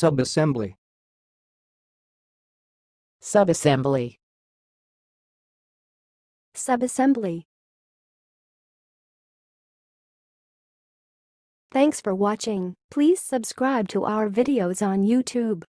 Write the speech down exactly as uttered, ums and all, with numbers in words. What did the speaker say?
Subassembly. Subassembly. Subassembly. Thanks for watching. Please subscribe to our videos on YouTube.